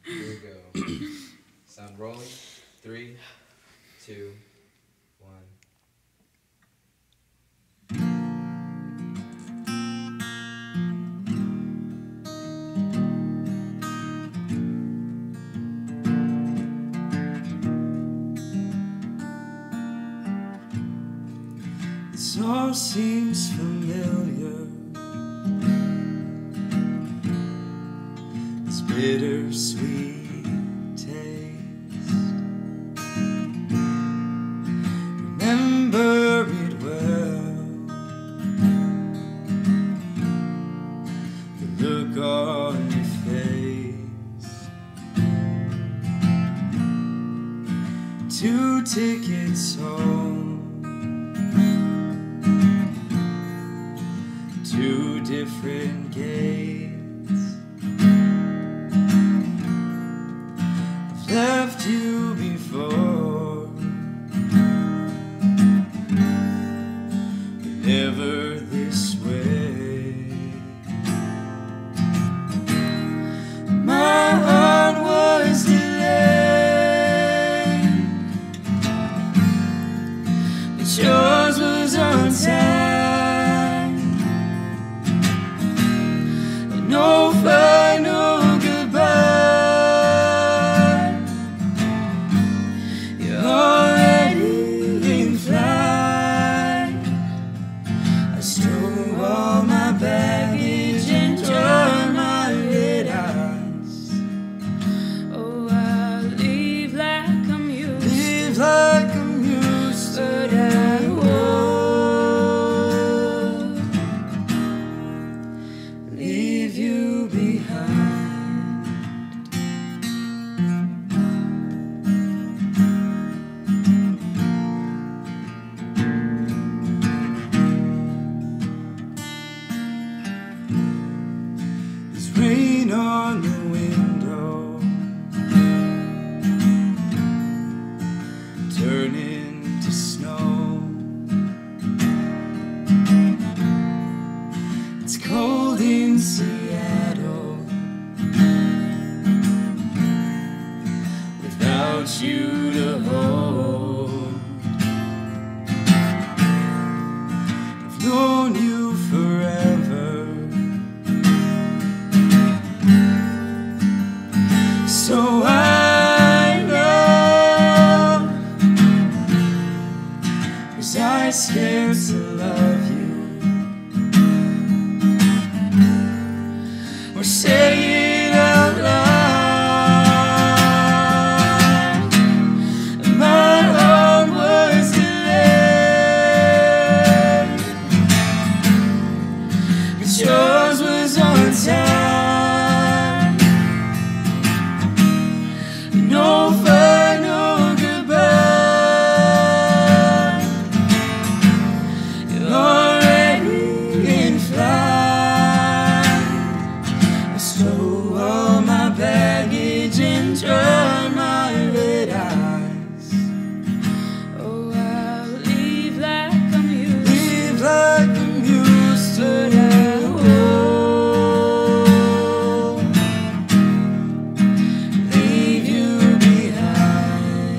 Here we go. Sound rolling. 3, 2, 1. This all seems familiar. This bittersweet taste. Remember it well. The look on your face. 2 tickets home. 2 different gates. I've left you before, but never this way. My heart was delayed, but yours was on time. No final goodbye. You're already in flight. I stole all my baggage and joined my red eyes. Oh, I leave like I'm used. Live like I'm used to. But I won't leave you behind. There's rain on the window, turning to snow. It's cold in Seattle without you to hold. I've known you forever, so I know, 'cause I scared to love you. Or say it out loud. My heart was delayed, but yours was on time. No final goodbye. You're already in flight. I stole all my baggage and joined my red eyes. Oh, I'll leave like I'm used. Live like I'm used to. But I won't Leave you behind.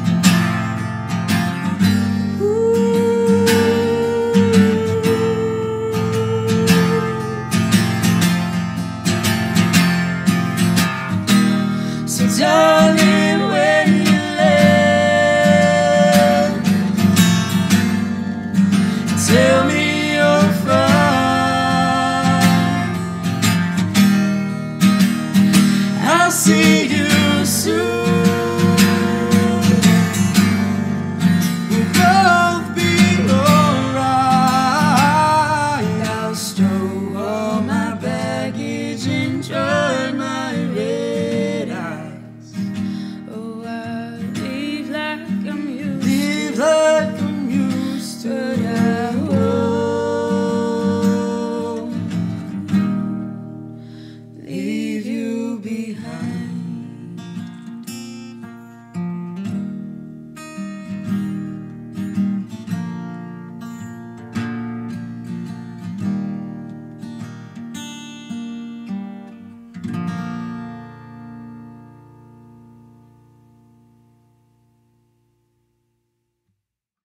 So darling, when you land, tell me you're fine. I'll see you